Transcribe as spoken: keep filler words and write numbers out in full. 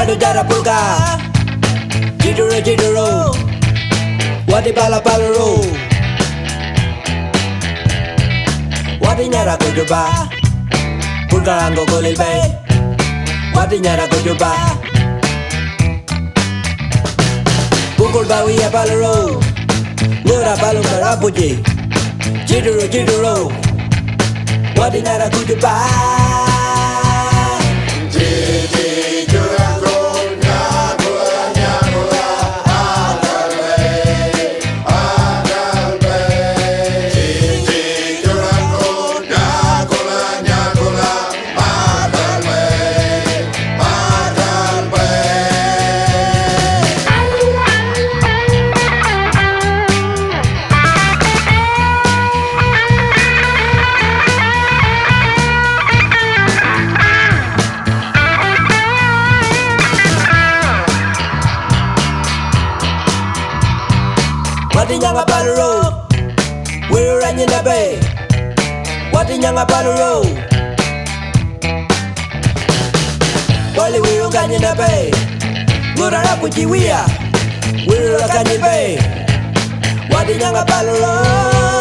Pipalyatjara pulka Jiduro jiduro Wadi pala palaro Wadi nyara kujuba Pulka rango kulil bay Wadi nyara kujuba Pukul bawi ya palaro Ngura palung karapuji Jiduro jiduro Wadi nyara kujuba Wadi nyanga palaro Wiru ranyi na bay Wadi nyanga palaro Wali wiru kanyi na bay Ngurara kujiwia Wiru kanyi bay Wadi nyanga palaro